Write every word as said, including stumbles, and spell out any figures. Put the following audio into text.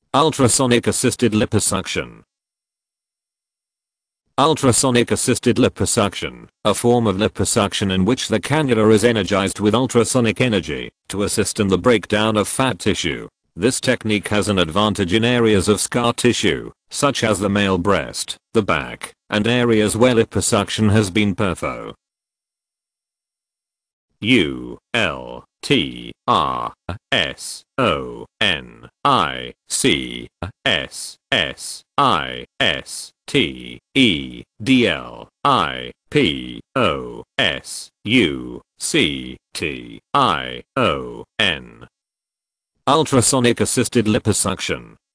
Ultrasonic-assisted liposuction. Ultrasonic-assisted liposuction, a form of liposuction in which the cannula is energized with ultrasonic energy to assist in the breakdown of fat tissue. This technique has an advantage in areas of scar tissue, such as the male breast, the back, and areas where liposuction has been perfo. U L T R S O N I C S S I S T E D L I P O S U C T I O N. Ultrasonic-assisted liposuction